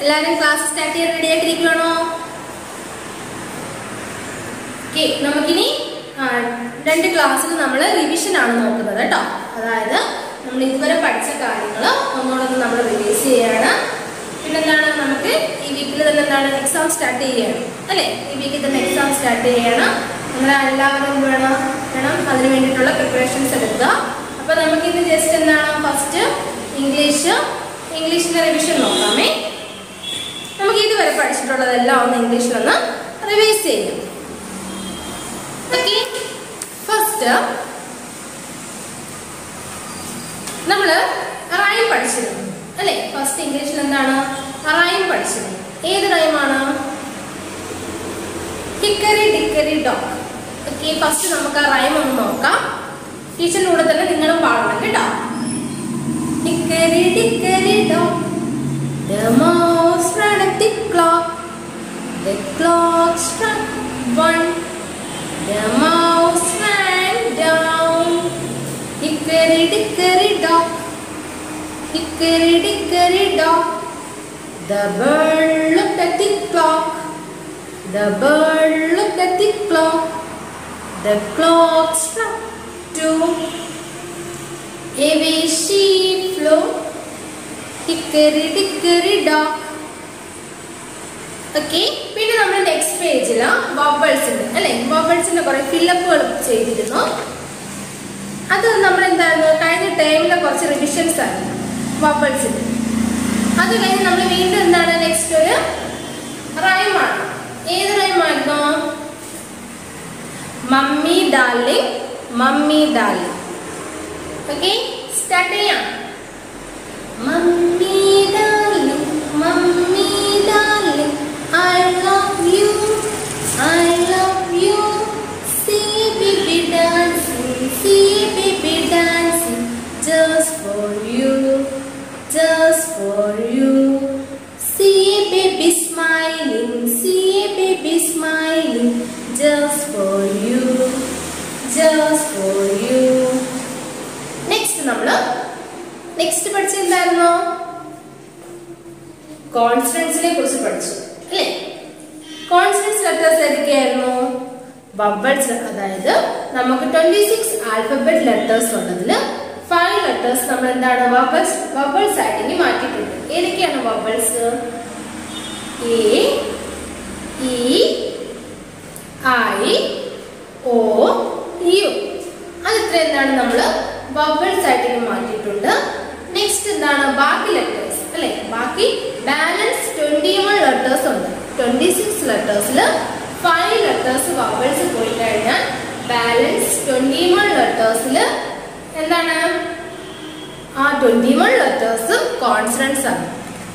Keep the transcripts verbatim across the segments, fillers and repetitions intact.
എല്ലാവരും class start ചെയ്യാൻ ready ആയിട്ടിരിക്കുവാണോ? ഓക്കെ, നമുക്കിനി രണ്ട് ക്ലാസ്സിൽ നമ്മൾ റിവിഷൻ ആണ് നോക്കുന്നത് കേട്ടോ. അതായത് നമ്മൾ ഇതുവരെ പഠിച്ച കാര്യങ്ങൾ ഒന്നുകൂടെ നമ്മൾ റിവൈസ് ചെയ്യാണ്. പിന്നെന്താണ്, നമുക്ക് ഈ വീക്കിൽ തന്നെ എന്താണ് എക്സാം സ്റ്റാർട്ട് ചെയ്യുകയാണ് അല്ലേ? ഈ വീക്കിൽ തന്നെ എക്സാം സ്റ്റാർട്ട് ചെയ്യുകയാണ്. നിങ്ങൾ എല്ലാവരും വേണം വേണം അതിന് വേണ്ടിയിട്ടുള്ള പ്രിപ്പറേഷൻസ് എടുക്കുക. അപ്പോൾ നമുക്കിന്ന് ജസ്റ്റ് എന്താണ് ഫസ്റ്റ് ഇംഗ്ലീഷ് ഇംഗ്ലീഷിൻ്റെ റിവിഷൻ നോക്കാമേ. നമുക്ക് ഇതുവരെ പഠിച്ചിട്ടുള്ളതെല്ലാം ഒന്ന് ഇംഗ്ലീഷിലൊന്ന് റിവൈസ് ചെയ്യാം. ഓക്കെ, ഫസ്റ്റ് നമ്മൾ റൈം പഠിച്ചിരുന്നു അല്ലേ? ഫസ്റ്റ് ഇംഗ്ലീഷിൽ എന്താണ് റൈം പഠിച്ചിരുന്നു. ഏത് റൈമാണ്? Hickory dickory dog. Okay, first നമുക്ക് ആ റൈം ഒന്ന് നോക്കാം. ടീച്ചറിന്റെ കൂടെ തന്നെ നിങ്ങളും പാടണം കേട്ടോ. Hickory dickory dog, the mouse ran at the clock, the clock struck one, the mouse ran down. Hickory dickory dock, hickory dickory dock, the bird looked at the clock, the bird looked at the clock, the clock struck two, away she flew, hickory dickory dock. Okay, പിന്നെ നമ്മൾ next പേജിൽ vowels ഉണ്ട് അല്ലേ? വവ്വൽസിന്റെ കുറെ ഫില്ലപ്പുകൾ ചെയ്തിരുന്നു. അത് നമ്മൾ എന്തായിരുന്നു കഴിഞ്ഞ ടൈമിലെ കുറച്ച് റിവിഷൻസ് ആയിരുന്നു വവ്വൽസിന്റെ. അത് കഴിഞ്ഞ് നമ്മൾ വീണ്ടും എന്താണ് നെക്സ്റ്റ് ഒരു റൈമാണ്. ഏത് റൈമായിരുന്നു? Mummy darling, mummy darling. Okay, start ചെയ്യാം. Mummy darling, mummy darling, I love you, I love you. See baby dancing, see baby dancing, just for you, just for you. See baby smiling, see baby smiling, just for you, just for you. Next nammal next പഠിച്ചത് എന്തായിരുന്നു? കോൺസ്റ്റൻസിനെ കുറിച്ച് പഠിച്ചു അല്ലേ? Consonants letters ഏതൊക്കെയായിരുന്നു? Vowels. അതായത് നമുക്ക് twenty six alphabet letters ഉള്ളതിൽ ഫൈവ് ലെറ്റേഴ്സ് നമ്മൾ എന്താണ് വവ്വൽസ് വവ്വൽസ് ആയിട്ട് മാറ്റിയിട്ടുണ്ട്. ഏതൊക്കെയാണ് vowels? A, E, I, O, U. അതിത്ര എന്താണ് നമ്മൾ വവ്വൽസ് ആയിട്ട് മാറ്റിയിട്ടുണ്ട്. നെക്സ്റ്റ് എന്താണ് ബാക്കി ലെറ്റേഴ്സ് അല്ലെ? ബാക്കി ബാലൻസ് ട്വന്റി വൺ ലെറ്റേഴ്സ് ഉണ്ട്. ട്വന്റി സിക്സ് ലെറ്റേഴ്സിൽ ഫൈവ് ലെറ്റേഴ്സ് വവ്വൽസ് പോയി കഴിഞ്ഞാൽ ബാലൻസ് ട്വന്റി വൺ ലെറ്റേഴ്സിൽ എന്താണ് ആ ട്വന്റി വൺ ലെറ്റേഴ്സ് കോൺസണൻസ് ആണ്.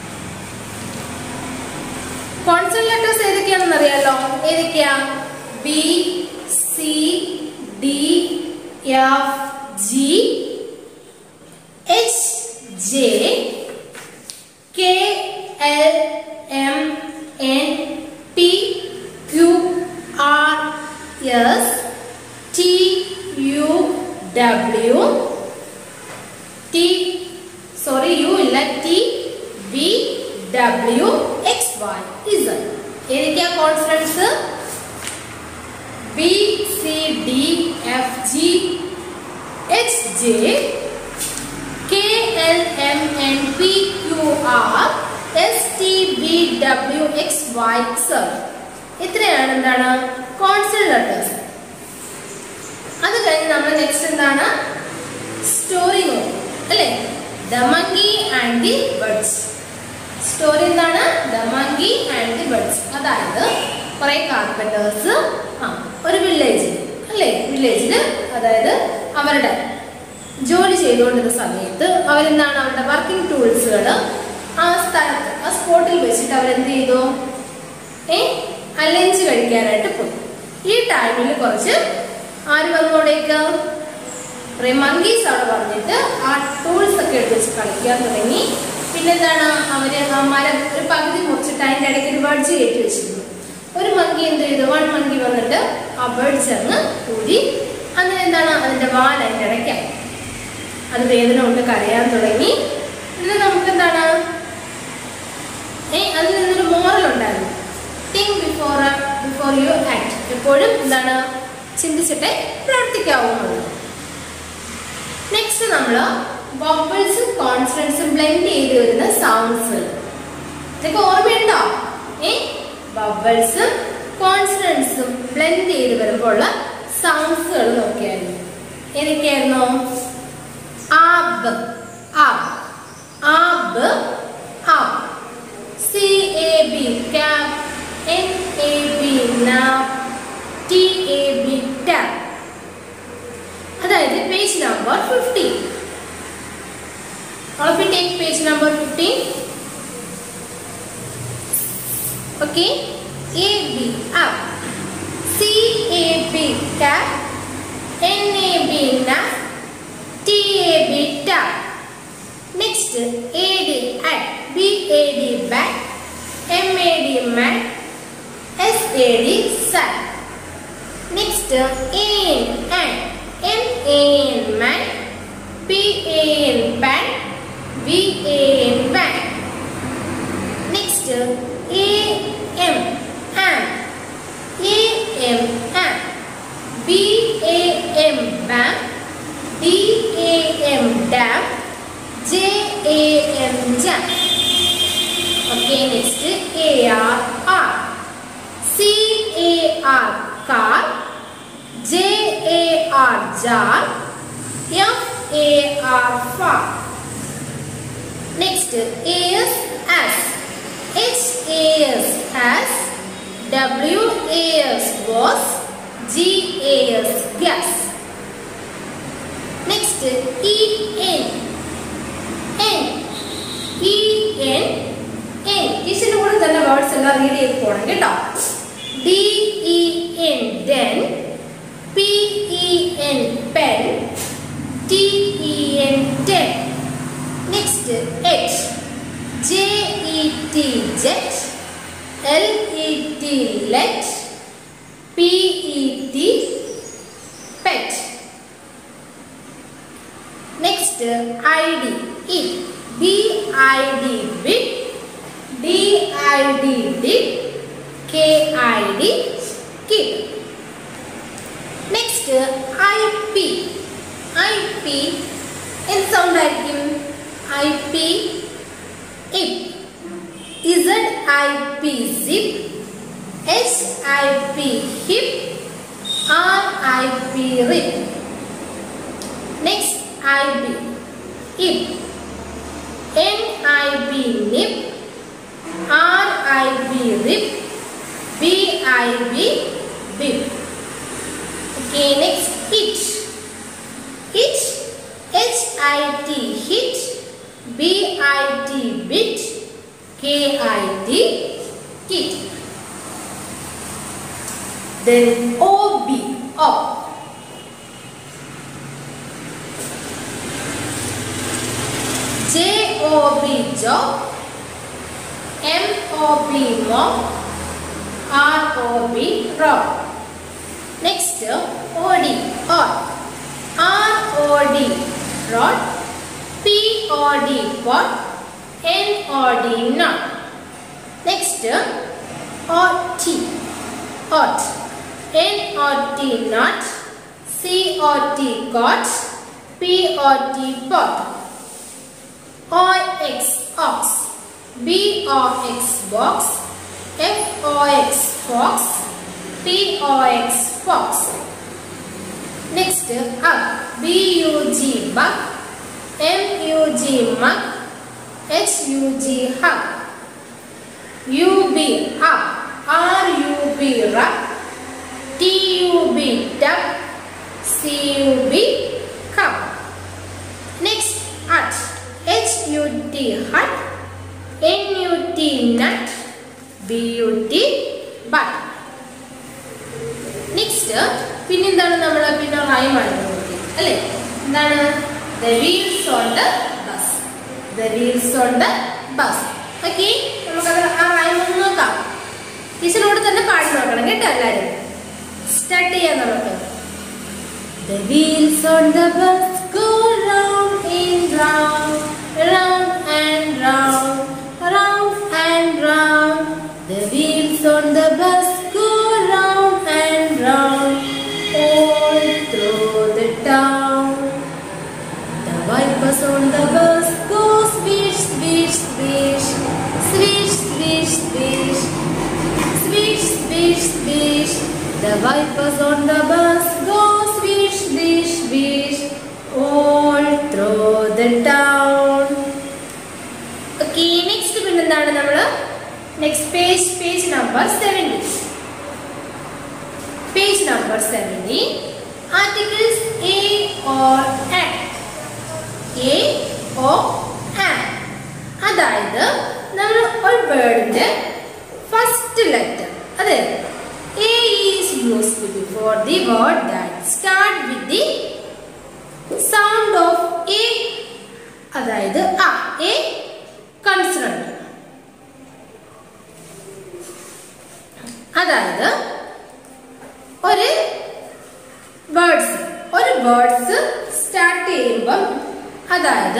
കോൺസണന്റ് ലെറ്റേഴ്സ് ഏതൊക്കെയാണെന്ന് അറിയാലോ? ഏതൊക്കെയാ? B, C, D, F, G, H, J, K, L, M, N, P, Q, R, S, T, U, W, T sorry U ഇല്ല T, V, W, X, Y, Z. ഏതൊക്കെയാ consonants? B, C, D, F, G, H, J, K, L, M, N, P, Q, R, S, T, V, W, X, Y, Z. ഇത്രയാണ് എന്താണ് constant letters. അത് കഴിഞ്ഞ് നമ്മൾ next എന്താണ് story നോക്കും അല്ലേ? The monkey and the birds. Story എന്താണ്? The monkey and the birds. അതായത് കുറെ കാർപ്പന്റേഴ്സ് ആ ഒരു വില്ലേജിൽ അല്ലേ? വില്ലേജില് അതായത് അവരുടെ ജോലി ചെയ്തുകൊണ്ടിരുന്ന സമയത്ത് അവരെന്താണ് അവരുടെ വർക്കിംഗ് ടൂൾസുകൾ ആ സ്ഥലത്ത് ആ സ്പോട്ടിൽ വെച്ചിട്ട് അവരെന്ത് ചെയ്തു? ഏ ലഞ്ച് കഴിക്കാനായിട്ട് പോയി. ഈ ടൈമിൽ കുറച്ച് ആര് വന്നോടേക്ക് കുറെ മങ്കീസ് അവിടെ വന്നിട്ട് ആ ടൂൾസ് ഒക്കെ എടുത്ത് വെച്ച് കളിക്കാൻ തുടങ്ങി. പിന്നെന്താണ് അവര് ആ മരം ഒരു പകുതി മുറിച്ചിട്ട് അതിൻ്റെ ഇടയ്ക്ക് ഒരു ബഡ്ജ് കയറ്റി വെച്ചിരുന്നു. ഒരു മങ്കി എന്ത് ചെയ്തു? വൺ മങ്കി വന്നിട്ട് ആ ബഡ്ജ് അങ്ങ് ഊരി. അങ്ങനെ എന്താണ് അതിന്റെ വാൽ അതിൻ്റെ ഇടയ്ക്കായി. അത് വേദന കൊണ്ട് കരയാൻ തുടങ്ങി. പിന്നെ നമുക്ക് എന്താണ് ഏഹ് അതിൽ നിന്നൊരു മോറൽ ഉണ്ടായിരുന്നു. Think before before you act. എപ്പോഴും എന്താണ് ചിന്തിച്ചിട്ടേ പ്രവർത്തിക്കാവുന്നത്. നെക്സ്റ്റ് നമ്മൾ വവൽസും കോൺസണൻസും ബ്ലെൻഡ് ചെയ്ത് വരുന്ന സൗണ്ട്സ്. ഇതൊക്കെ ഓർമ്മയുണ്ടോ? ഏ വവൽസും കോൺസണൻസും ബ്ലെൻഡ് ചെയ്ത് വരുമ്പോൾ ഉള്ള സൗണ്ട്സുകൾ നോക്കിയായിരുന്നു. ഏതൊക്കെയായിരുന്നു? Ab ab ab ab. C A B cab. N A B nab. T A B tab. അതായത് page number fifteen. All of you take page number fifteen. Okay. A B up. C A B cap. N A B nap. T A B tap. Next A D at. B A D back. M A D mat. S A D sat. Next A N and. M A N man. P A N pan. V A N van. Next A M am. A M am. B A M bam. D A M dam. J A M jam. Okay, next A R R. C A R car. J A R jar. F A R far. Next A S as. H A S has. W A S was. G A S gas. Next E N. N. E N. N. ഇതിന്റെ കൂടെ തന്നെ words എല്ലാം read ചെയ്ത് പോകണം കേട്ടോ. D E N den. P E N pen. T E N ten. Next H. J E T jet. L E T let. P E T pet. Next I D it. B I D bit. D I D did. K I D kid. Next I P. I P in sound ആയിരിക്കും. I P ip. Z I P zip. H I P hip. R I P rip. Next I B ip. N I B nip. R I B rip. B I B bip. Okay, next hitch. Hitch. H I T hit. B I T bit. K I T kit. Then O B op. J O B job. M O B mop. R O B rob. Next O D odd. R O D rod. P O D pot. N O D not. Next O T ot. N O T not. C O T cot. P O T pot. O X ox. B O X box. F O X fox. P O X fox. Next up. B U G bug. M U G mug. H U G hug. U B up. R U B rub. T U B tub. C U B cup. Next at. H U T hut. N U T nut. B U T but. Next പിന്നെ എന്താണ് നമ്മൾ പിന്നെ rhyme ആണ് നോക്കി അല്ലേ? എന്താണ്? The wheels on the bus. The wheels on the bus. Okay, നമുക്ക് ആ റൈം ഒന്ന് നോക്കാം. ടീച്ചറോട് തന്നെ പാടി നോക്കണം കേട്ടോ എല്ലാവരും. സ്റ്റാർട്ട് ചെയ്യാം നമുക്ക്. The wheels on the bus go round and round, round and round, round and The wheels on the bus go round and round all through the town. The wipers on the bus go swish, swish, swish, swish, swish, swish, swish, swish, swish. The wipers on the bus go swish, swish, swish, all through the town. Okay, next പിന്നെ എന്താണ് നമ്മൾ next page, page number seventy. Page number seventy. Articles A or an. A or an. അതായത് നമ്മൾ ഒരു വേർഡിന്റെ first letter, അതെ, A is used before the word that start with the sound of A. അതായത് ആ A consonant. അതായത് ഒരു words ഒരു വേർഡ്സ് സ്റ്റാർട്ട് ചെയ്യുമ്പം, അതായത്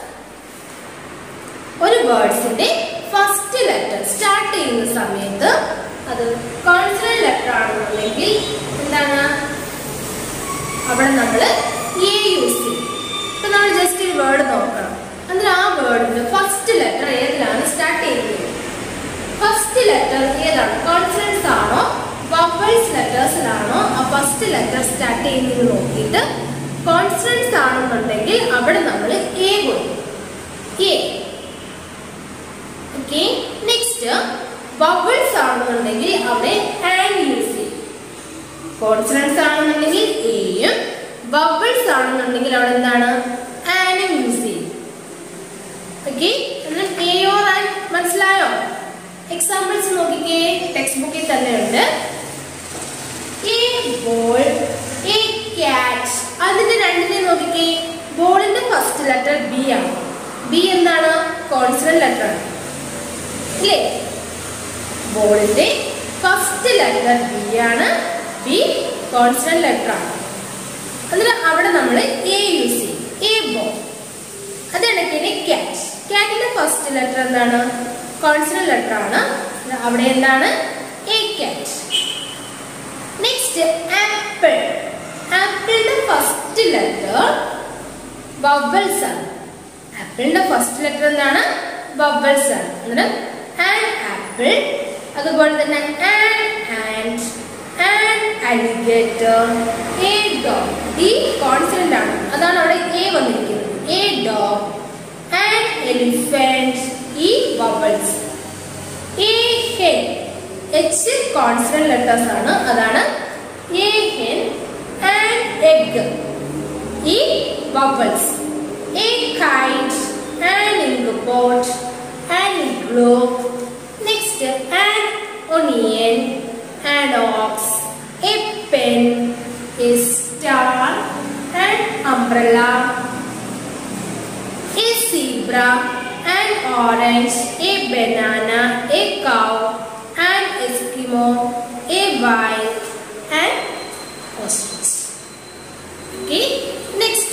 ഒരു വേർഡ്സിന്റെ ഫസ്റ്റ് ലെറ്റർ സ്റ്റാർട്ട് ചെയ്യുന്ന സമയത്ത് അത് കോൺസണന്റ് ലെറ്റർ ആണെന്നുണ്ടെങ്കിൽ എന്താണ് അവിടെ നമ്മൾ എ യൂസ് ചെയ്യും. ഇപ്പൊ നമ്മൾ ജസ്റ്റ് ഒരു വേർഡ് നോക്കണം. എന്നിട്ട് ആ വേർഡിന്റെ ഫസ്റ്റ് ലെറ്റർ ഏതിലാണ് സ്റ്റാർട്ട് ചെയ്യുന്നത്? ഫസ്റ്റ് ലെറ്റർ ഏതാണ്? കോൺസണൻസ് ആണോ വവൽസ് ലെറ്റേഴ്സിലാണോ ആ ഫസ്റ്റ് ലെറ്റർ സ്റ്റാർട്ട് ചെയ്യുന്നത് നോക്കിയിട്ട് കോൺസണൻസ് ആണെന്നുണ്ടെങ്കിൽ അവിടെ നമ്മൾ എ കൊടുക്കും. എ. ഓക്കെ. നെക്സ്റ്റ് വവൽസ് ആണെന്നുണ്ടെങ്കിൽ അവിടെ ആൻ യൂസ് ചെയ്യും. കോൺസണൻസ് ആണെന്നുണ്ടെങ്കിൽ എയും, വവൽസ് ആണെന്നുണ്ടെങ്കിൽ അവിടെ എന്താണ്? ആനും യൂസ് ചെയ്യും. ഓക്കെ. എന്നാൽ എ ഓർ ആൻ മനസ്സിലായോ? എക്സാമ്പിൾസ് നോക്കിക്കേ, ടെക്സ്റ്റ് ബുക്കിൽ തന്നെ ഉണ്ട്. A ball, a cat. അതിന്റെ രണ്ടിനെ നോക്കിക്കേ. ബോളിന്റെ ഫസ്റ്റ് ലെറ്റർ ബി ആണ്. ബി എന്താണ്? കോൺസണന്റ് ലെറ്റർ ആണ്, ഇല്ലേ? ബോളിന്റെ ഫസ്റ്റ് ലെറ്റർ ബി ആണ്. ബി കോൺസണന്റ് ലെറ്റർ ആണ്. അതിന് അവിടെ നമ്മൾ എ യൂസ് ചെയ്യും. A ball. അതാണ് ക്യാറ്റ്. ക്യാറ്റിന്റെ ഫസ്റ്റ് ലെറ്റർ എന്താണ്? കോൺസണന്റ് ലെറ്റർ ആണ്. അവിടെ എന്താണ്? A cat. Next apple. ആപ്പിളിന്റെ ഫസ്റ്റ് ലെറ്റർ വവൽസ് ആണ്. ആപ്പിളിന്റെ ഫസ്റ്റ് ലെറ്റർ എന്താണ്? വവൽസ് ആണ്. അന്നേരം ആൻ ആപ്പിൾ. അതുപോലെ തന്നെ an ant, an alligator, a dog. ഈ കോൺസണന്റ് ആണ്, അതാണ് അവിടെ എ വന്നിരിക്കുന്നത്. എ ഡോഗ്, ആൻ എലിഫന്റ്, ഈ vowels. A hen, H consonant letters ആണ്, അതാണ് എ ഹെൻ. ആൻ എഗ്, ഈ vowels. A kite, an inkpot, an igloo. Next an onion, an ox, a pen, a star, an umbrella, a zebra, an orange, a banana, a cow, an Eskimo, a whale, an ostrich. Okay. Next,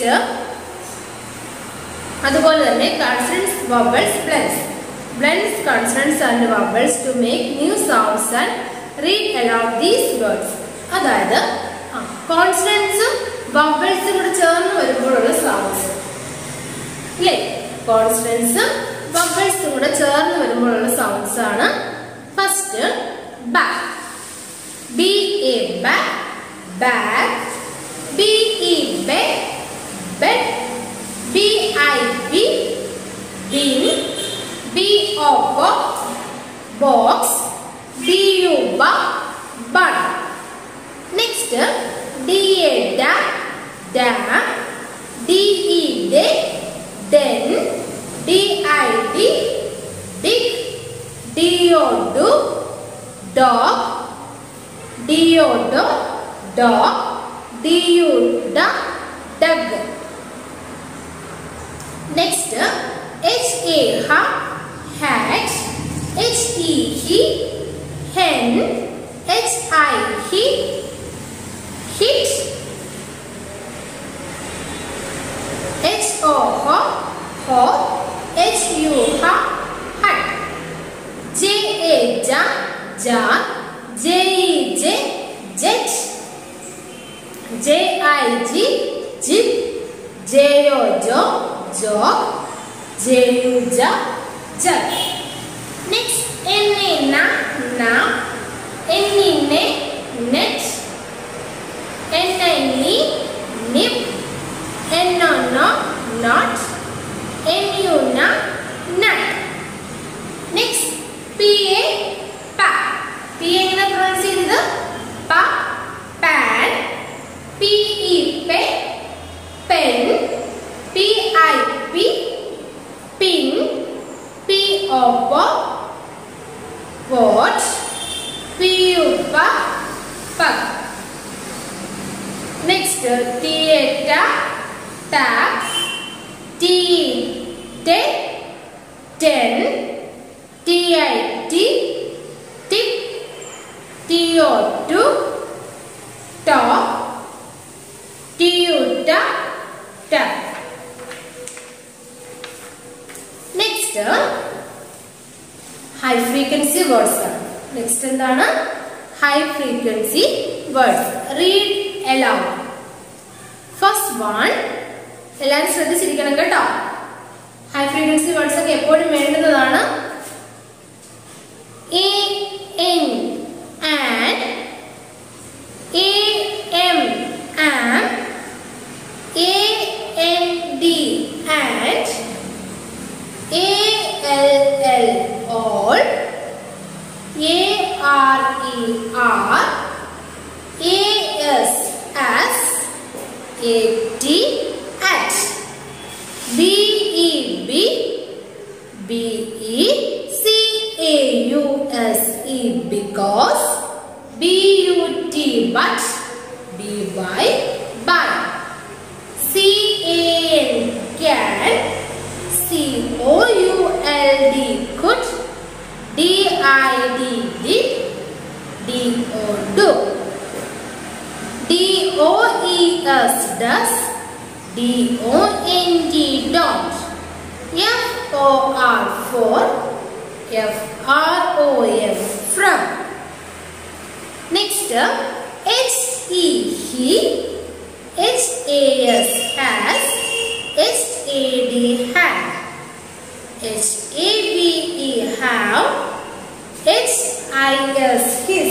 അതുപോലെ തന്നെ consonants, vowels, blends. Blends consonants and vowels to make new sounds and read aloud these words. അതായത് കോൺസണൻസും വവൽസും കൂടെ ചേർന്ന് വരുമ്പോഴുള്ള sounds, ഇല്ലേ? കോൺസണൻസും വവൽസും കൂടെ ചേർന്ന് വരുമ്പോഴുള്ള സൗണ്ട്സ് ആണ്. First back. B A back, back. B E bed, bed. B I bi, bin. B O box, box. B U bu, bun. Next D A da, dam. D E de, then, D I D, dig. D O do, dog. D O do, dog. D U da, dug. Next, H A ha, hat. H E he, hen. H I he, hit. H O ho, ho. H U ha, hut. J A ja, ja, jar. J E J, jet. J I G, jib. J O jo, jog. J U ja, jug. Next, N A na, na. N I ne, net. N I ni, nip. N O no, not. N U na, nut. Next, P A, pa. P A എങ്ങനെ pronounce ചെയ്തത്? Pa, pan. P E, pe, pen. P I P, pin. P O, po, pot. P U, pa, pug. Next, T A, ta, tap. T E, te, ten. T I T, tip. T O, to, top. T U, ta, tap. Next, high frequency words. Next എന്താണ്? High frequency words. Read aloud. First one. എല്ലാവരും ശ്രദ്ധിച്ചിരിക്കണം കേട്ടോ. High frequency words ഒക്കെ എപ്പോഴും വേണ്ടുന്നതാണ്. A N and A M am, A N D and A L L all, A R E R, A S as, A T at, B E B, B E C A U S E because, B U T but, B Y but, C A N can, C O U L D could, D I D did, D O do, D O E S does, D O N T don't, F O R for, F R O F from. Next, H E he, H A S has, H A D had, H A V E have, H I S his,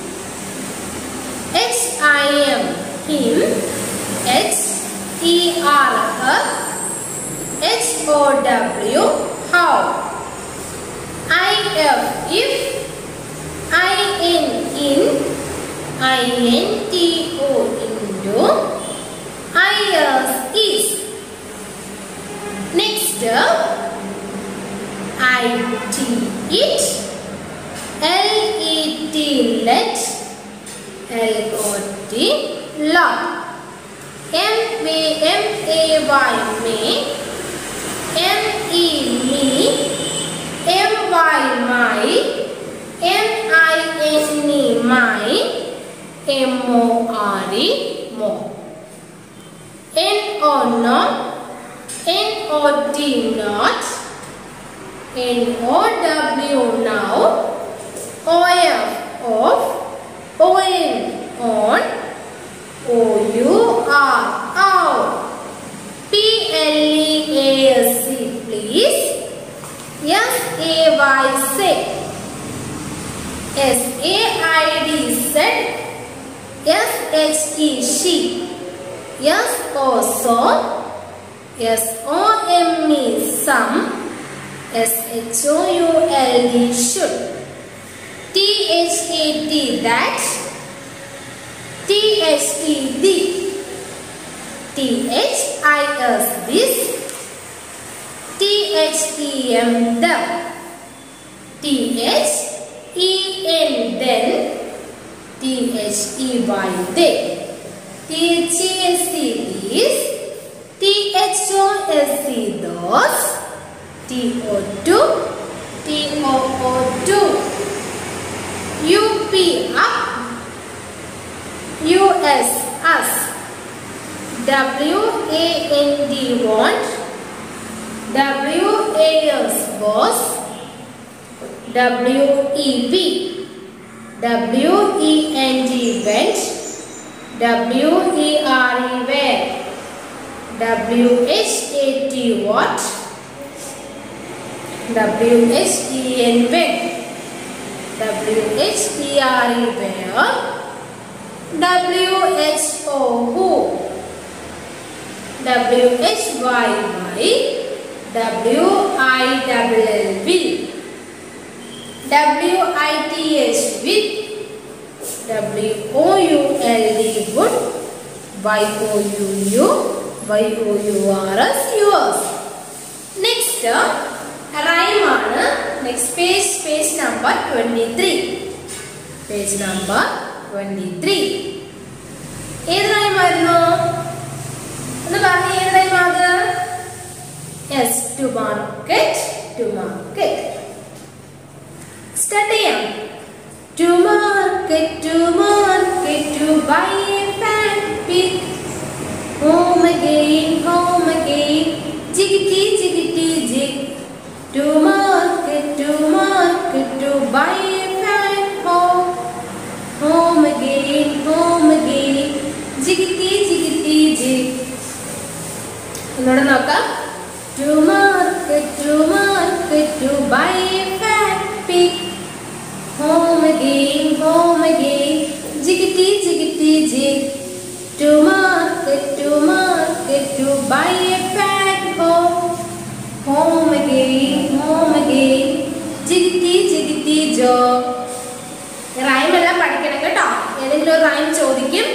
H I M him, H E R her, H O W how, I F if, I N in, I N T O into, I S is. Next, I T it, L E T let, L O T lot, M A M A Y may, M E me, M Y my, M I N E my, M O R E more, N O no, N O T not, N O W now, O F of, O N on, O U R out, P L E A S C please, S A Y say, S A I D said, S H E she, S O so, S O M E some, S H O U L D should, T H A T that, T H T the, T H I S this, T H E M them, T H E N then, T H E Y they, T H E S C is, T H O S C those, T O two, T O O two, U P up, U S us, W A N D want, W A S was, W E V. W E N T went. W E R E were. W H A T what? W H E N when. W H E R E where. W H O who. W H Y why. W I L L will. W I T H with. W O U L D would. Y O U U. Y O U R S yours. Next rhyme ആണ്. Next page, page number twenty-three. Page number twenty-three. ഏത് rhyme ആയിരുന്നു? ഒന്ന് പറഞ്ഞേ, ഏത് rhyme ആണ്? Yes, to market, to market. Start ചെയ്യാം. To market, to market, to buy a fan pick. Home again, home again, jiggity, jiggity, jig. To market, to market, to buy a fan home. Home again, home again, jiggity, jiggity, jig. ഒന്നുകൂടെ നോക്കാം. To market, to market, to buy a fan pick. Home again, home again, jiggity, jiggity, jig. To market, to market, to buy a fan home. Home again, home again, jiggity, jiggity, jog. Rhyme എല്ലാം പഠിക്കണം കേട്ടോ. ഏതെങ്കിലും ഒരു rhyme ചോദിക്കും.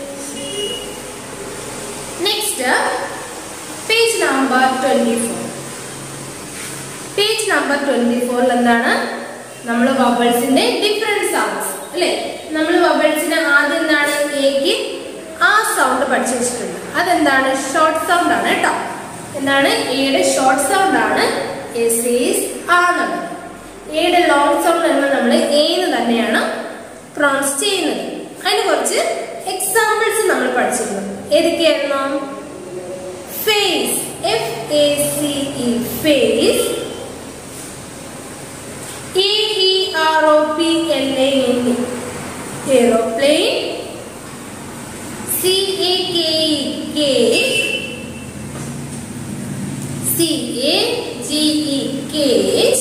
Next page number twenty four. Page number twenty ഫോറിൽ എന്താണ്? നമ്മൾ വബിൾസിന്റെ different sounds അല്ലെ. നമ്മൾ വബിൾസിന് ആദ്യം എന്താണ്? എക്ക് ആ സൗണ്ട് പഠിച്ചു വെച്ചിട്ടുണ്ട്. അതെന്താണ്? ഷോർട്ട് സൗണ്ട് ആണ് കേട്ടോ. എന്താണ്? എയുടെ ഷോർട്ട് സൗണ്ട് ആണ് എസ് ഈസ് ആ എന്നുള്ളത്. എയുടെ ലോങ് സൗണ്ട് വരുമ്പോൾ നമ്മൾ ഏന്ന് തന്നെയാണ് പ്രൊണൗൺസ് ചെയ്യുന്നത്. അതിന് കുറച്ച് എക്സാമ്പിൾസ് നമ്മൾ പഠിച്ചിരുന്നു. ഏതൊക്കെയായിരുന്നു? Face, F A C E, face. A E R O P L A N E, aeroplane. C A K E, cake. C A G E, cage.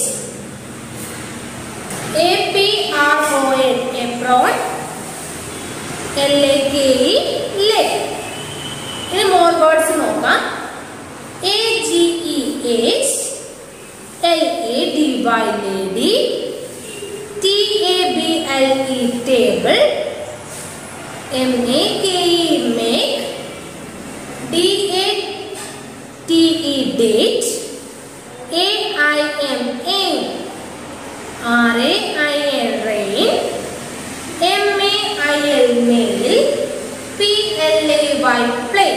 A P R O N, apron. L A K E, lake. ഇനി more words നോക്കാം. A G E, age. L A D Y, lady. T A B L E, table. M A K E, make. D A T E, date. A I M, aim. R A I N, rain. M A I L, mail. P L A Y, play.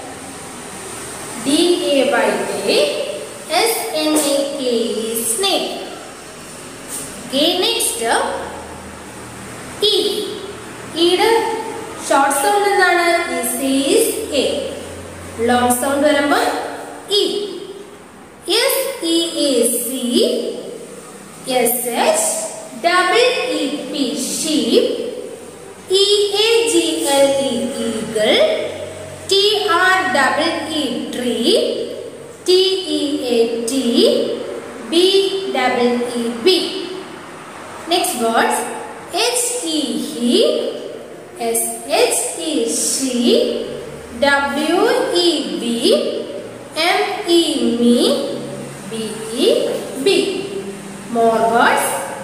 D A Y, day. S N A K E, snake. Okay, next E. ഈയുടെ short sound എന്താണ്? Says E. Long sound വരുമ്പോൾ E. S E A sea. S H double E P, sheep. E A G L E, eagle. T R double E, tree. T E A tea. B double E, bee. Next words. H E, he. S H E, she. W E, we. M E, me. B E, be. More words.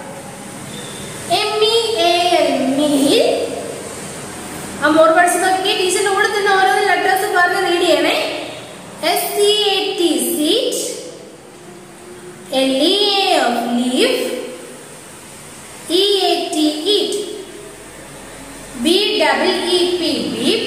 M E A L, meal. ആ more words നോക്കിക്കേ. ടീച്ചറിന്റെ കൂടെ തന്നെ ഓരോ letters പറഞ്ഞ് read ചെയ്യണേ. S C A T, seat. L E A of leaf. E A T, eat. B double E P, beep.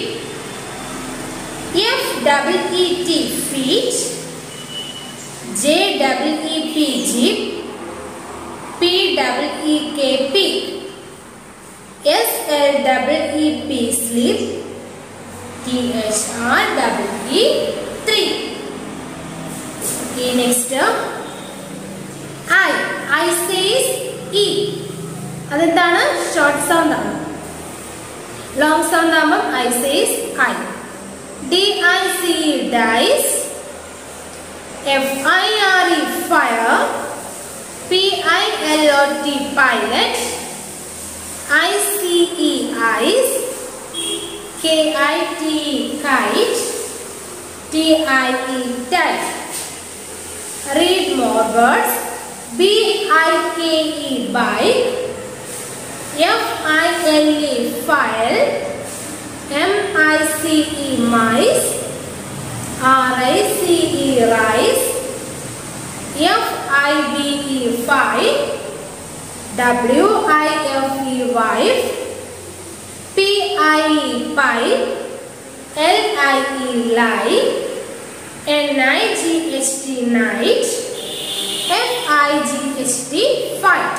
F double E T, feet. J double E P, jeep. P double E K, peak. S L double E P, sleep. T H R double E, three. Okay, next I. I says E. അതെന്താണ്? Short sound ആണ്. Long sound ആകുമ്പോൾ I says I. D I C E dice. F I R E fire. P I L O T pilot. I C E eyes. K I T E kite. T I E tide. Read more words. B I K E bike. F I L E file. M I C E mice. R I C E rice. F I V E five. W I F E wife. P I E pipe. L I E lie. N I G H T night. F I G H T fight.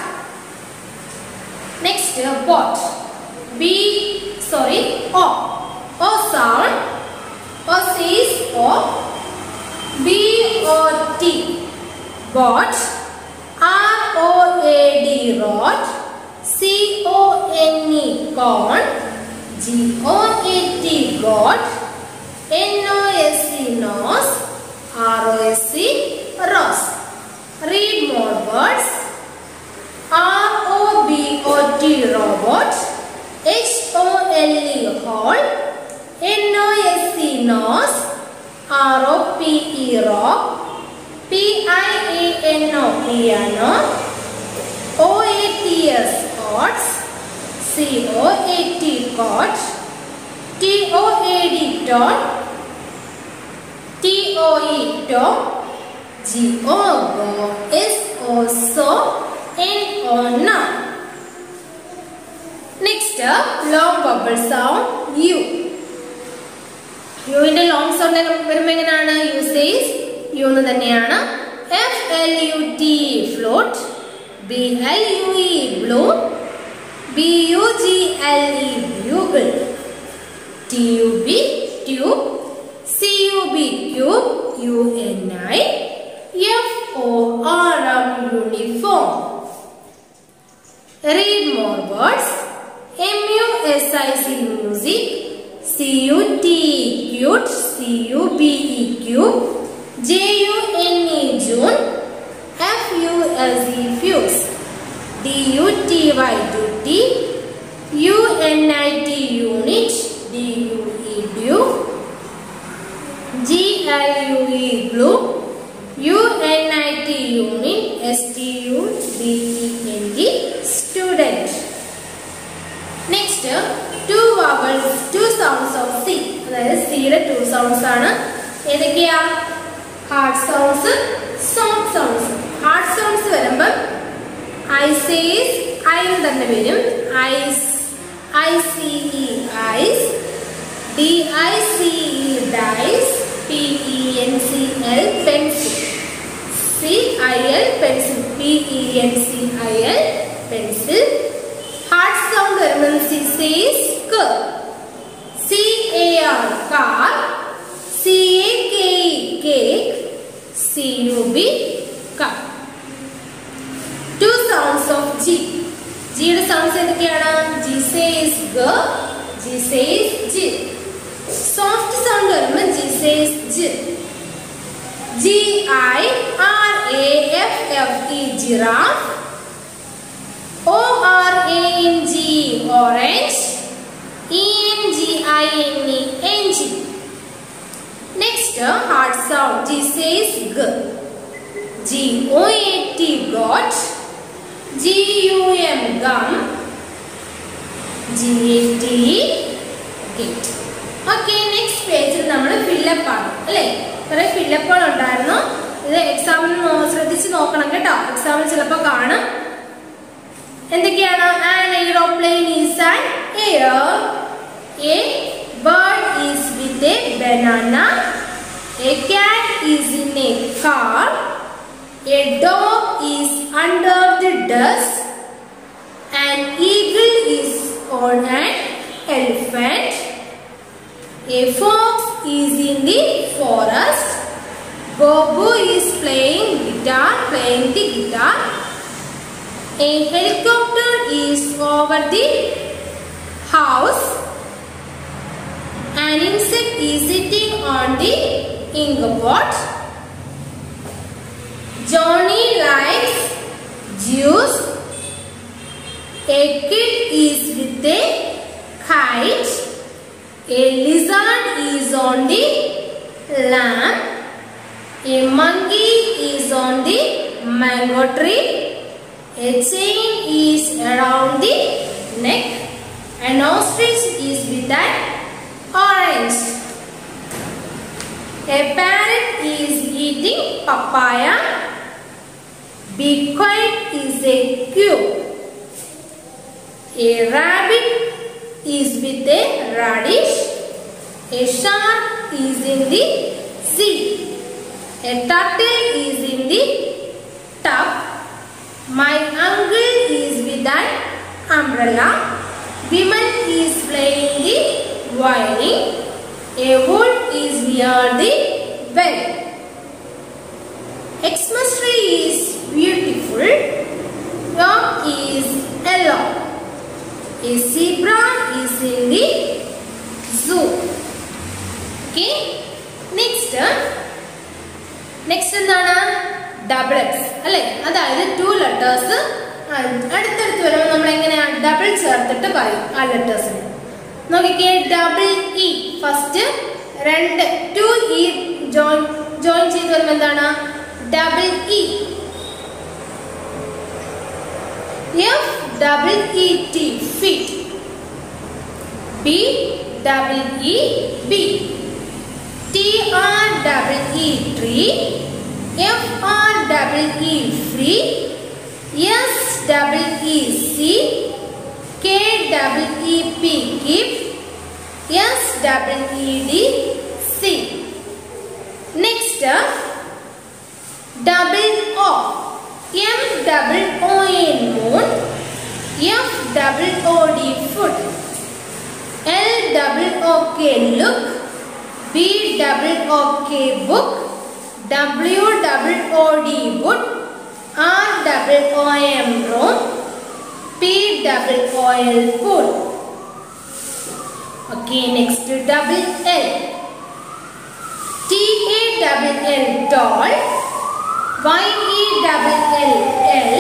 Next, bot. B, sorry, O. O sound. O says O. B O T. Bot. R O A D rod. C O N E corn. G O A T got. N O S E nose. R O S E rose. Read more words. R O B O T robot. H O L E hole. N O S E nose. R O P E rock. P I A N O piano. O A T S odds. C O A T cot. T O A D tot. T O E top. G O go. S O so. N O no. Next, long vowel sound U. U in the long sound വരുമ്പോൾ U says U എന്ന് തന്നെയാണ്. F L U T float. B L U E blue. B U G L E bugle. T U B tube. C U B cube. U N I. F O R M uniform. Read more words. M U S I C music. C U T E cute. C U B E cube. J U N E June. F U S E fuse. D U T Y duty. U N I T unit. D U E due. G L U E glue. U N I T unit. S T U D E N T student. Next, two vowels, two sounds of C. That is C യുടെ two sounds ആണ്. ഏതൊക്കെയാ? Hard sounds, soft sounds. Hard sounds വരുമ്പോൾ I says I തന്നെ വരും. Ice, I C E eyes. D I C E dice. P E N C L pencil. C I L pencil. P E N C I L pencil. Hard sound വരുമ്പോൾ C says K. C A R car. C A K E cake. C U B cup. Two sounds of G. G യുടെ sounds ഏതൊക്കെയാണ്? G says G. G says G. Soft sound വരുമ്പോൾ G says G. G I R A F F E giraffe. O R A N G orange. E N G I N E engine. Next, hard sound. G says G. G O A T got. G U M gum. G A T get. Okay, next page നമ്മൾ fill up ആണ് അല്ലേ? കുറേ fill up ഉണ്ടായിരുന്നു. ഇത് എക്സാമിന് ശ്രദ്ധിച്ച് നോക്കണം കേട്ടോ. എക്സാമിന് ചിലപ്പോൾ കാണും. എന്തൊക്കെയാണ്? An aeroplane is an air. A bird is with a banana. A cat is in a car. A dog is under the desk. An eagle is on an elephant. A fox is in the forest. Bobo is playing guitar, playing the guitar. A helicopter is over the house. An insect is sitting on the inkpot. Johnny likes juice. A kid is with a kite. A lizard is on the lamp. A monkey is on the mango tree. A chain is around the neck. An ostrich is with an orange. A parrot is eating papaya. Be quiet is a cue. A rabbit is with a radish. A shark is in the sea. A turtle is in the tub. My uncle is with an umbrella. Woman is playing the violin. A wood is near the well. Xmas tree is beautiful. Dog is yellow. A zebra is in the zoo. Okay. Next, next എന്താണ് double X അല്ലേ? അതായത് to letters അടുത്തടുത്ത് വരുമ്പോൾ നമ്മൾ എങ്ങനെയാണ് double ചേർത്തിട്ട് പറയും ആ ലെറ്റേഴ്സിന്. നോക്കിക്കേ, ഡബിൾ ഇ ഫസ്റ്റ് രണ്ട് ടു ഇ ജോയിൻ ജോയിൻ ചെയ്ത് വരുമ്പോൾ എന്താണ് double E. F double E T feet. B double E bee. T R double E tree. F R double E free. S double E see. K double E P keep. S double E D see. Next, double O. M double O N moon. F double O D foot. L double O K look. B double O K book. W double O D wood. R double O M room. P double O L pool. Okay, next double L. T A double L tall. Y E double L L.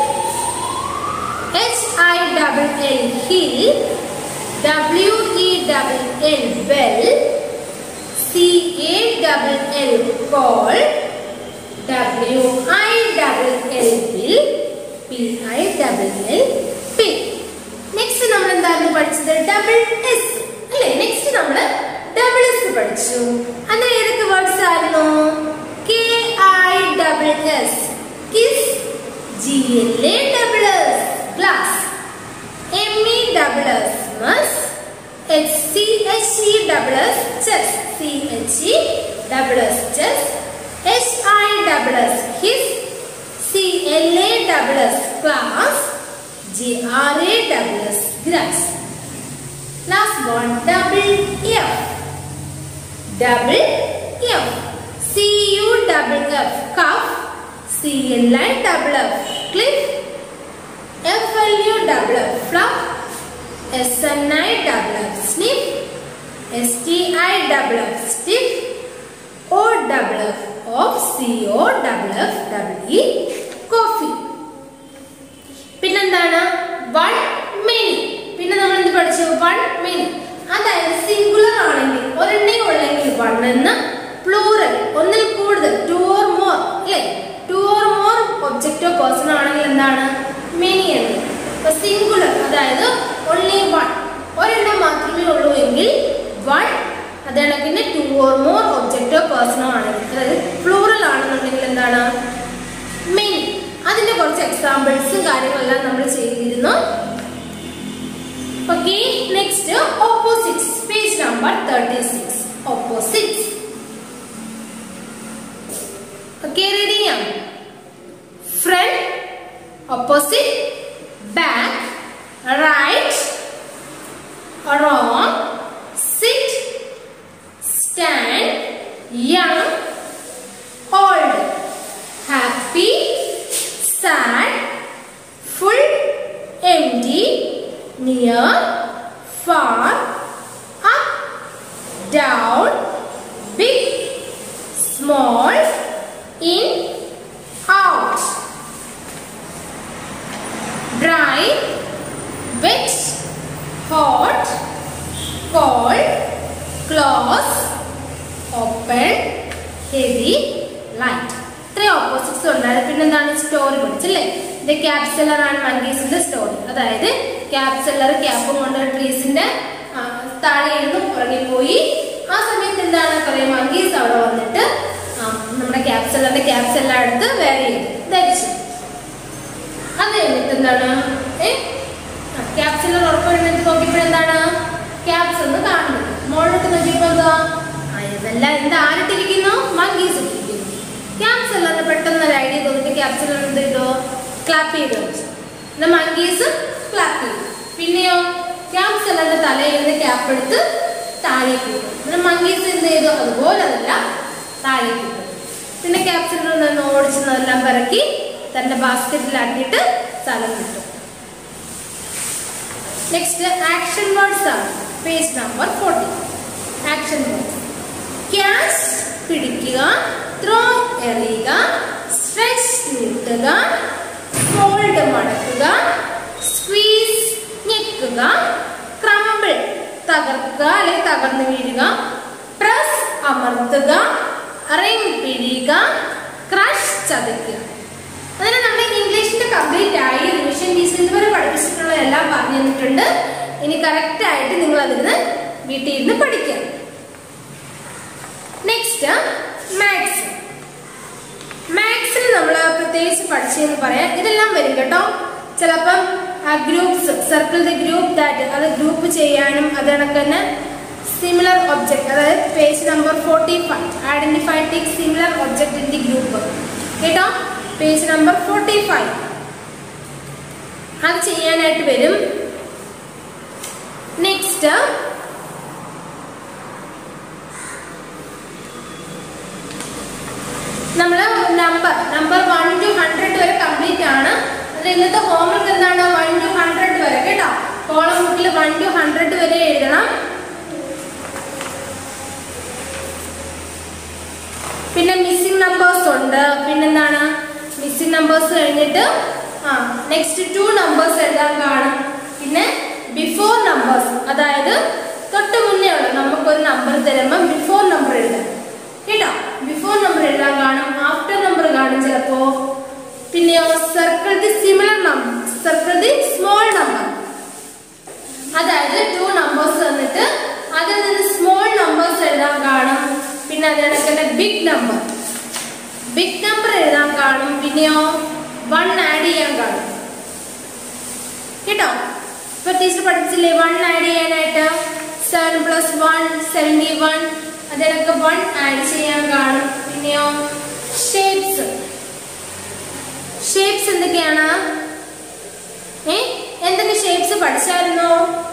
H I double L hill. W E double L bell. C A double L call. W I double L bill. P I double L pill. Next നമ്മൾ എന്തായിരുന്നു പഠിച്ചത്? Double S അല്ലേ? Next നമ്മൾ double S പഠിച്ചു. അന്ന് ഏതൊക്കെ words ആയിരുന്നു? K I double S kiss. G L A double S glass. M E double S mess. H C H E double S chess. C H E double S chess. H I double S his. C L A double S class. G R A double S grass. Last one double F. Double F. C U double F cuff. C L I double F cliff. F L U double F fluff. S N I double F sniff. S T I double F stiff. O double F of C O double F double E coffee. പിന്നെന്താണ് one many. പിന്നെ നമ്മൾ എന്ത് പഠിച്ചു? one many. അതായത് singular ആണെങ്കിൽ ഒരെണ്ണേ ഉള്ളെങ്കിൽ one എന്ന്, plural ഒന്നിൽ കൂടുതൽ two or more അല്ലേ? two or more ഒബ്ജക്റ്റോ പേഴ്സൺ ആണെങ്കിൽ എന്താണ് many എന്ന്. അപ്പൊ സിംഗുലർ അതായത് only one ഒരെണ്ണം മാത്രമേ ഉള്ളൂ എങ്കിൽ one. അതേണക്കിന് ടു ഓർ മോർ ഒബ്ജക്റ്റോ പേഴ്സണോ ആണെങ്കിൽ, അതായത് പ്ലൂറൽ ആണെന്നുണ്ടെങ്കിൽ എന്താണ് മെനി. അതിന്റെ കുറച്ച് എക്സാമ്പിൾസും കാര്യങ്ങളെല്ലാം നമ്മൾ ചെയ്തിരുന്നു. Okay, next opposites. Page number thirty six. Opposites. Okay, reading ആണ്. Front opposite, back, right, wrong, sit, stand, young, old, happy, sad, full, twenty, near, far, up, down, big, small, in, out, dry, wet, hot, cold, close, open, heavy, light. Three opposites ഉണ്ടായത്. പിന്നെന്താണ് story പഠിച്ചല്ലേ? ഇത് ക്യാപ്സെല്ലർ ആണ് മങ്കീസിന്റെ story. അതായത് ക്യാപ്സെല്ലർ ക്യാപ്പും കൊണ്ട് ട്രീസിന്റെ താഴെ ഇരുന്ന് ഉറങ്ങിപ്പോയി. ആ സമയത്ത് എന്താണ് കുറെ മങ്കീസ് അവിടെ വന്നിട്ട് നമ്മുടെ ക്യാപ്സെല്ലറിന്റെ ക്യാപ്സെല്ലാം എടുത്ത് വേറെ ചെയ്തു ധരിച്ചു. അത് കഴിഞ്ഞിട്ട് എന്താണ് ക്യാപ്സെല്ലർ ഉറപ്പിട്ട് നോക്കിയപ്പോഴെന്താണ് ക്യാപ്സ് ഒന്ന് കാണുന്നത്. മോളിട്ട് നോക്കിയപ്പോ എന്താ ഇതെല്ലാം എന്താ ആരിട്ടിരിക്കുന്നു? മങ്കീസ് ഇട്ടിരിക്കുന്നു. ക്യാപ്സെല്ലറിന് പെട്ടെന്ന് ഒരു ഐഡിയ തോന്നിട്ട് ക്യാപ്സെല്ലർ എന്ത് ചെയ്തോ? ക്ലാപ്പ് ചെയ്ത് വെച്ചു. മങ്കീസ് ക്ലാപ്പ് ചെയ്തു. പിന്നെയോ ക്യാപ്സെല്ലറിന്റെ തലയിൽ നിന്ന് ക്യാപ്പ് എടുത്ത് താഴേക്ക് ഇട്ടു. മങ്കീസ് എന്ത് ചെയ്തു? അതുപോലെ അതല്ല താഴേക്ക് ഇട്ടു. പിന്നെ ക്യാപ്സെല്ലർ നിന്ന് ഓടിച്ചെന്നെല്ലാം പിറക്കി തന്റെ ബാസ്കറ്റിലാക്കിയിട്ട് സ്ഥലം കിട്ടും. നെക്സ്റ്റ് ആക്ഷൻ വേർഡ്സ് ആണ്. Page number forty. Action words: catch പിടിക്കുക, ത്രോ എറിയുക, സ്ട്രെച്ച് നീട്ടുക, ഫോൾഡ് മടക്കുക, സ്ക്വീസ് ഞെക്കുക, ക്രംബിൾ തകർക്കുക അല്ലെങ്കിൽ തകർന്നു വീഴുക, പ്രസ് അമർത്തുക, റിംഗ് പിടിയുക, ക്രഷ് ചതയ്ക്കുക. അങ്ങനെ നമ്മുടെ ഇംഗ്ലീഷിന്റെ കംപ്ലീറ്റ് ആയി റിവിഷൻ ടീച്ചർ ഇതുവരെ പഠിപ്പിച്ചിട്ടുള്ള എല്ലാം പറഞ്ഞു തന്നിട്ടുണ്ട്. ഇനി കറക്റ്റ് ആയിട്ട് നിങ്ങൾ അതിന് വീട്ടിൽ ഇരുന്ന് പഠിക്കാം. Next maths. മാത്സിൽ നമ്മൾ പ്രത്യേകിച്ച് പഠിച്ചെന്ന് പറയാം. ഇതെല്ലാം വരും കേട്ടോ. ചിലപ്പം groups circle the group that അത് ഗ്രൂപ്പ് ചെയ്യാനും അത് കണക്ക് തന്നെ സിമിലർ ഒബ്ജക്ട് അതായത് page number forty five identify take similar object in the group കേട്ടോ. പേജ് നമ്പർ ഫോർട്ടി ഫൈവ് അത് ചെയ്യാനായിട്ട് വരും. നെക്സ്റ്റ് നമ്മൾ number number one to hundred വരെ കംപ്ലീറ്റ് ആണ്. അതിൽ ഇന്നത്തെ ഹോംവർക്ക് എന്താണ്? വൺ ടു ഹൺഡ്രഡ് വരെ കേട്ടോ. കോളം ബുക്കിൽ വൺ ടു ഹൺഡ്രഡ് വരെ എഴുതണം. പിന്നെ മിസ്സിംഗ് നമ്പേഴ്സ് ഉണ്ട്. പിന്നെന്താണ് മിസ്സിംഗ് നമ്പേഴ്സ് കഴിഞ്ഞിട്ട് ആ നെക്സ്റ്റ് ടു നമ്പേഴ്സ് എഴുതാൻ കാണും. പിന്നെ ബിഫോർ നമ്പേഴ്സ് അതായത് തൊട്ട് മുന്നേ ഉള്ള നമുക്കൊരു നമ്പർ തരുമ്പോൾ ബിഫോർ നമ്പർ എഴുതാം കേട്ടോ. ബിഫോർ നമ്പർ എഴുതാൻ കാണും, ആഫ്റ്റർ നമ്പർ കാണും ചിലപ്പോ. പിന്നെയോ circle the similar number, circle the small number അതായത് ടു നമ്പേഴ്സ് തന്നിട്ട് അതിൽ നിന്ന് സ്മോൾ നമ്പേഴ്സ് എഴുതാൻ കാണും. പിന്നെ അതിനൊക്കെ ബിഗ് നമ്പർ ബിഗ് നമ്പർ എഴുതാൻ കാണും. പിന്നെയോ വൺ ആഡ് ചെയ്യാൻ കാണും കേട്ടോ. ഇപ്പൊ ടീച്ചർ പഠിച്ചില്ലേ വൺ ആഡ് ചെയ്യാനായിട്ട്? Seven plus one seventy one അതിനൊക്കെ വൺ ആഡ് ചെയ്യാൻ കാണും. പിന്നെയോ ഷേപ്സ് ഷേപ്സ് എന്തൊക്കെയാണ്? ഏ എന്തൊക്കെ ഷേപ്സ് പഠിച്ചായിരുന്നോ?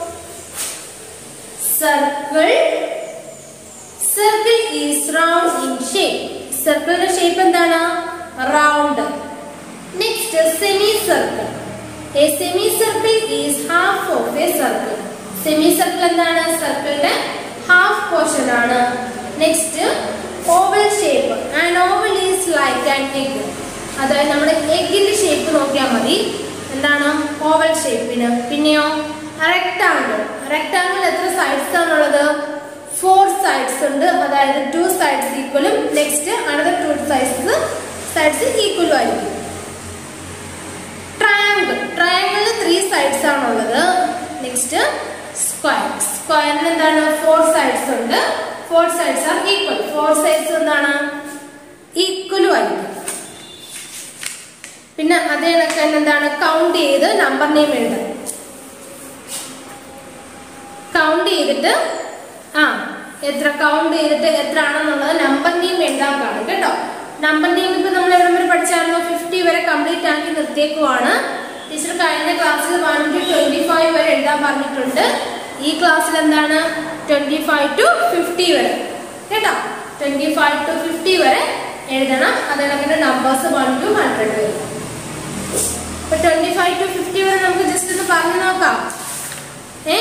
Circle circle is round in shape. സർക്കിളിന്റെ ഷേപ്പ് എന്താണ്? Round. Next semi circle. A semi circle is half of a circle. Semi circle എന്താണ്? സർക്കിളിന്റെ ഹാഫ് പോർഷൻ ആണ്. Next oval shape. An oval is like an egg. അതായത് നമ്മുടെ എഗിന്റെ shape നോക്കിയാൽ മതി. എന്താണ് ഓവൽ ഷേപ്പിന്. പിന്നെയോ റെക്ടാങ്കിൾ. റെക്ടാങ്കിൾ എത്ര സൈഡ്സ് ആണുള്ളത്? ഫോർ സൈഡ്സ് ഉണ്ട്. അതായത് ടു സൈഡ്സ് ഈക്വലും next another two sides sides ഈക്വലും ആയിരിക്കും. ട്രയാങ്കിൾ. ട്രയാങ്കിളിന് ത്രീ സൈഡ്സ് ആണുള്ളത്. Next square. സ്ക്വയറിന് എന്താണ്? ഫോർ സൈഡ്സ് ഉണ്ട്. Four sides are equal. Four sides എന്താണ്? ഈക്വലും ആയിരിക്കും. പിന്നെ അതേ കണക്ക് എന്താണ്? കൗണ്ട് ചെയ്ത് നമ്പർ നെയിം എഴുതാം. കൗണ്ട് ചെയ്തിട്ട് ആ എത്ര കൗണ്ട് ചെയ്തിട്ട് എത്ര ആണെന്നുള്ളത് നമ്പർ നെയിം എഴുതാൻ കാണും കേട്ടോ. നമ്പർ നെയിം ഇപ്പൊ നമ്മൾ എവിടെ വരെ പഠിച്ചായിരുന്നു? ഫിഫ്റ്റി വരെ കംപ്ലീറ്റ് ആക്കി നിർത്തിയേക്കുവാണ്. ടീച്ചർ കഴിഞ്ഞ ക്ലാസ്സിൽ വൺ ടു ട്വന്റി ഫൈവ് വരെ എഴുതാൻ പറഞ്ഞിട്ടുണ്ട്. ഈ ക്ലാസ്സിൽ എന്താണ്? ട്വന്റി ഫൈവ് ടു ഫിഫ്റ്റി വരെ കേട്ടോ. ട്വന്റി ഫൈവ് ടു ഫിഫ്റ്റി വരെ എഴുതണം. അതേപോലെ നമ്പേഴ്സ് വൺ ടു ഹൺഡ്രഡ് വരെ. അപ്പോൾ ട്വന്റി ഫൈവ് ടു ഫിഫ്റ്റി വരെ നമുക്ക് ജസ്റ്റ് ഒന്ന് പറഞ്ഞു നോക്കാം. ഏ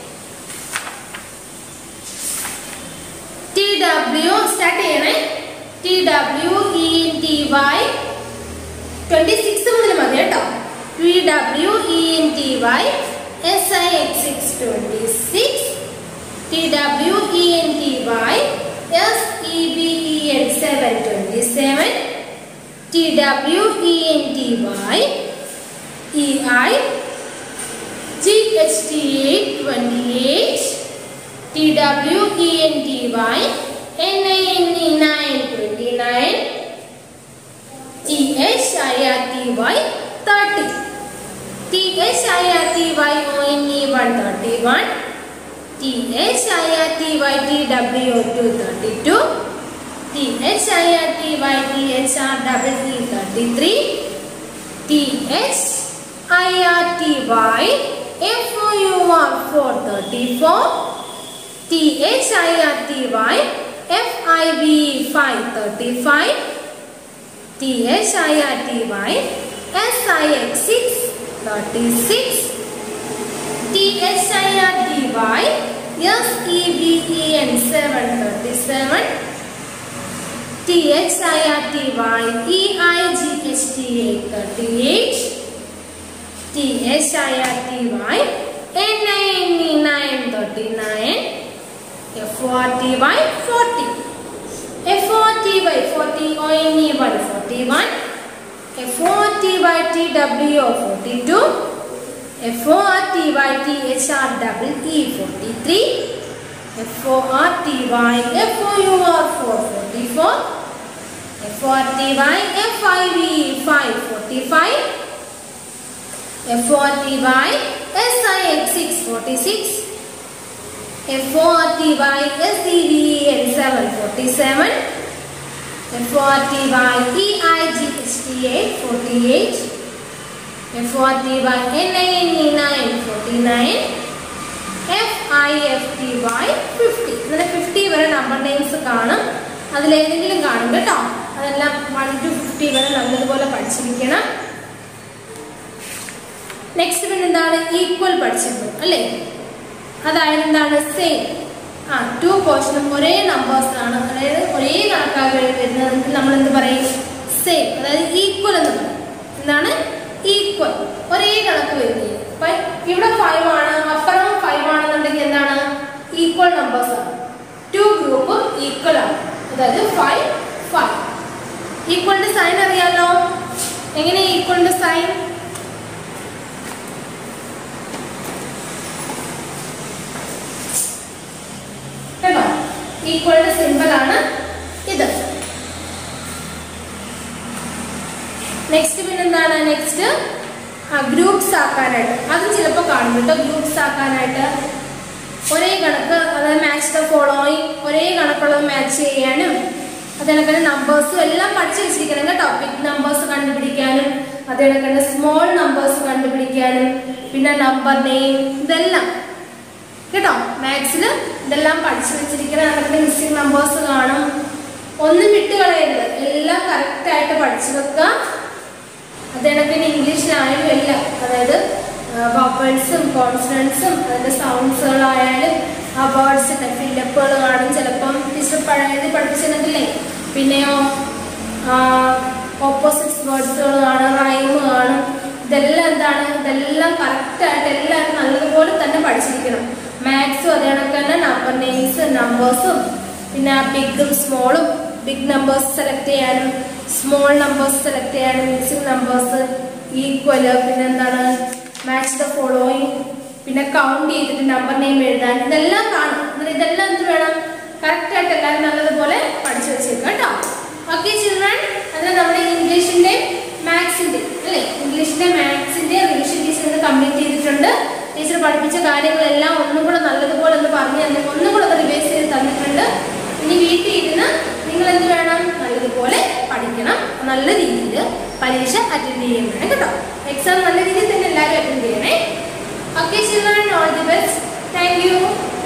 ടി ഡബ്ല്യു സ്റ്റാർട്ട് ചെയ്യണേ. T W E N T Y twenty six മുതൽ മതി കേട്ടോ. T W E N T Y S I X six twenty six T W E N T Y S E B E N seven twenty seven T W E N T Y E I G H T eight twenty eight T W E N T Y N I N E nine twenty nine T H I R T Y thirty T H I R T Y O N E one thirty one T H I R T Y T W two thirty two T H I R T Y T H R double E thirty three T H I R T Y F O U R four thirty four T H I R T Y F I V five thirty five T H I R T Y S I X six thirty six T H I R T Y S E B E N seven thirty seven T H I R T Y E I G H T eight thirty eight T H I R T Y N I N E nine thirty nine F O R T Y forty F O R T Y forty O N E one forty one F O R T Y T W forty two F O R T Y T H R double E forty three F O R T Y F O U R four forty four F O R T Y F I V five forty five F O R T Y S I X six forty six F O R T Y S E B E N seven forty seven F O R T Y E I G H T eight forty eight F O R T Y N I N E nine forty nine F I F T Y fifty. ഇങ്ങനെ fifty വരെ number names കാണും. അതിലേതെങ്കിലും കാണും കേട്ടോ. അതെല്ലാം one two fifty വരെ നല്ലതുപോലെ പഠിച്ചിരിക്കണം. നെക്സ്റ്റ് പിന്നെ എന്താണ്? ഈക്വൽ പഠിച്ചിരുന്നു അല്ലേ? അതായത് എന്താണ്? സെയിം. ആ ടു പോർഷനും ഒരേ നമ്പേഴ്സ് ആണ്, അതായത് ഒരേ കണക്കാക്കി വരുന്നത് നമ്മൾ എന്ത് പറയും? സെയിം. അതായത് ഈക്വൽ എന്ന് പറയും. എന്താണ്? ഈക്വൽ. ഒരേ കണക്ക് വരുന്നത്. അപ്പൊ ഇവിടെ ഫൈവ് ആണ്, അപ്പുറം ഫൈവ് ആണെന്നുണ്ടെങ്കിൽ എന്താണ്? ഈക്വൽ നമ്പേഴ്സ് ആണ്. ടു ഗ്രൂപ്പ് ഈക്വൽ ആണ്. അതായത് ഫൈവ് ഫൈവ്. ഈക്വലിന്റെ സൈൻ അറിയാലോ? എങ്ങനെ ഈക്വലിന്റെ സൈൻ? ഈക്വലിന്റെ സിമ്പിൾ ആണ് ഇത്. നെക്സ്റ്റ് പിന്നെ എന്താണ്? നെക്സ്റ്റ് ഗ്രൂപ്പ്സ് ആക്കാനായിട്ട് അതും ചിലപ്പോൾ കാണും കേട്ടോ. ഗ്രൂപ്പ്സ് ആക്കാനായിട്ട് ഒരേ കണക്ക്, അതായത് മാച്ച് ദ ഫോളോയിങ്, ഒരേ കണക്കുള്ളത് മാച്ച് ചെയ്യാനും അതേക്കന്നെ നമ്പേഴ്സും എല്ലാം പഠിച്ചു വെച്ചിരിക്കണം കേട്ടോ. ബിഗ് നമ്പേഴ്സ് കണ്ടുപിടിക്കാനും അതേക്കന്നെ സ്മോൾ നമ്പേഴ്സ് കണ്ടുപിടിക്കാനും പിന്നെ നമ്പർ നെയിം ഇതെല്ലാം കേട്ടോ. മാത്സില് ഇതെല്ലാം പഠിച്ചു വെച്ചിരിക്കണം. അതിന്റെ മിസ്സിംഗ് നമ്പേഴ്സ് കാണും. ഒന്നും വിട്ട് കളയരുത്, എല്ലാം കറക്റ്റ് ആയിട്ട് പഠിച്ചു വെക്കുക. അതേക്കന്നെ ഇംഗ്ലീഷിലായാലും എല്ലാം, അതായത് വവൽസും കോൺസണൻസും അതിന്റെ സൗണ്ട്സുകളായാലും ആ വേർഡ്സിന്റെ ഫില്ലപ്പുകൾ കാണും. ചിലപ്പം ടീച്ചർ പഴയത് പഠിപ്പിച്ചിട്ടുണ്ടെങ്കിലേ പിന്നെയോ ഓപ്പോസിറ്റ്സ് വേർഡ്സുകൾ കാണും, റൈം കാണും. ഇതെല്ലാം എന്താണ്? ഇതെല്ലാം കറക്റ്റായിട്ട് എല്ലാവരും നല്ലതുപോലെ തന്നെ പഠിച്ചിരിക്കണം. മാത്സും അതേ കണക്ക് തന്നെ നമ്പർ നെയിംസ് നമ്പേഴ്സും പിന്നെ ബിഗും സ്മോളും, ബിഗ് നമ്പേഴ്സ് സെലക്ട് ചെയ്യാനും സ്മോൾ നമ്പേഴ്സ് സെലക്ട് ചെയ്യാനും മിക്സിംഗ് നമ്പേഴ്സ്, ഈക്വല്, പിന്നെ എന്താണ് മാച്ച് ദ ഫോളോയിങ്, പിന്നെ കൗണ്ട് ചെയ്തിട്ട് നമ്പർ നെയിം എഴുതാൻ, ഇതെല്ലാം കാണും. എന്നാൽ ഇതെല്ലാം എന്ത് വേണം? കറക്റ്റായിട്ട് എല്ലാവരും നല്ലതുപോലെ പഠിച്ചു വെച്ചേക്കാം കേട്ടോ. ഓക്കെ ചിൽഡ്രൻ, അതിന് നമ്മുടെ ഇംഗ്ലീഷിന്റെ മാത്സിന്റെ അല്ലേ ഇംഗ്ലീഷിന്റെ മാത്സിന്റെ റിവിഷൻ ടീച്ചർ കംപ്ലീറ്റ് ചെയ്തിട്ടുണ്ട്. ടീച്ചർ പഠിപ്പിച്ച കാര്യങ്ങളെല്ലാം ഒന്നും കൂടെ നല്ലതുപോലെ ഒന്ന് പറഞ്ഞു തന്നെ ഒന്നും കൂടെ ഒന്ന് റിവൈസ് ചെയ്ത് തന്നിട്ടുണ്ട്. ഇനി വീട്ടിൽ ഇരുന്ന് നിങ്ങൾ എന്ത് വേണം? നല്ലതുപോലെ പഠിക്കണം. നല്ല രീതിയിൽ പരീക്ഷ അറ്റൻഡ് ചെയ്യാൻ വേണം കേട്ടോ. എക്സാം നല്ല രീതിയിൽ തന്നെ എല്ലാവരും അറ്റൻഡ് ചെയ്യണേ. Okay children, all the best. Thank U.